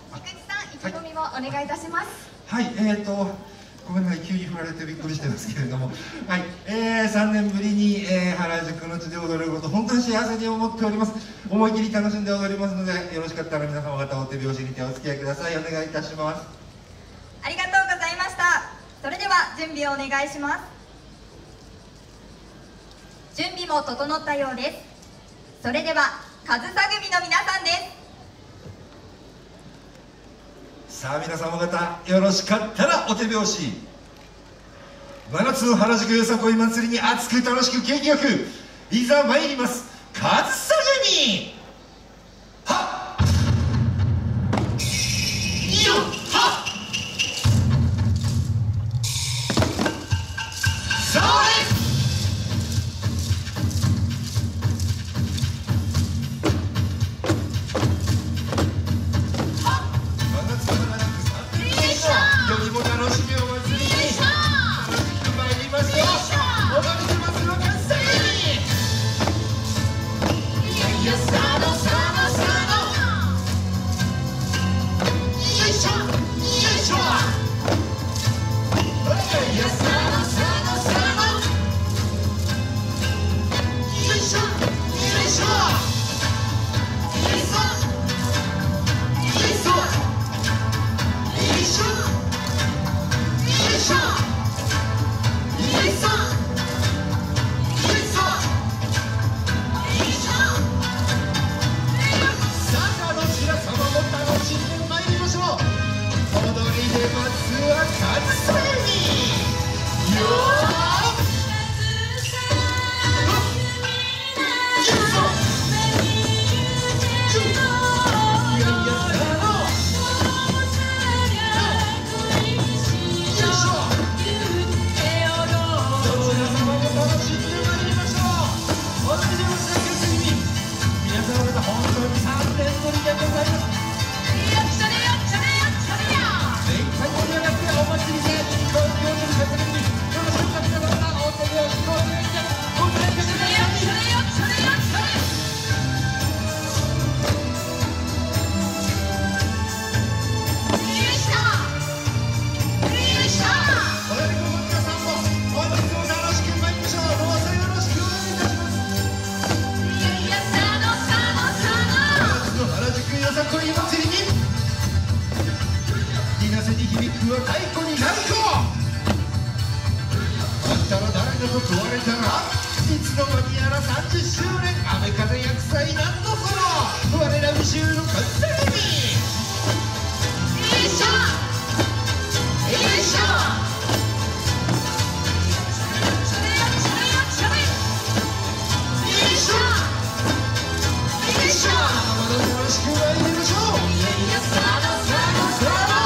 菊池さん、意気込みをお願いいたします。 はい、ごめんなさい、急に振られてびっくりしてますけれども、はい、3年ぶりに、原宿の地で踊れること、本当に幸せに思っております。思い切り楽しんで踊りますので、よろしかったら皆様方お手拍子にてお付き合いください。お願いいたします。 ありがとうございました。それでは準備をお願いします。準備も整ったようです。それでは上総組の皆さんです。 さあ皆様方、よろしかったらお手拍子。真夏の原宿よさこい祭りに熱く楽しく景気よく、いざ参ります、上総組。はっよっはっそれよりも楽しみを祭りに楽しく参りますよ。お願いしますよ、関西に。いやいや、さあのさあのさあのよいしょよいしょ。いやさあのさあのさあのよいしょよいしょ。よいしょよいしょよいしょ。さあどちら様も楽しんでまいりましょう。踊りでまずは上総組よー。太鼓になるとあんたら誰だと問われたら、いつの間にやら30周年雨風薬剤なんだその我ら宇宙の関西組。よいしょよいしょよいしょよいしょ。まだよろしく参りましょう。いやいや、さあのさあのさあの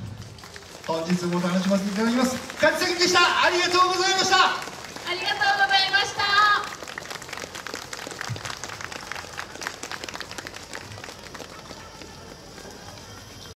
本日も楽しませていただきます。勝木でした。ありがとうございました。 ありがとうございました。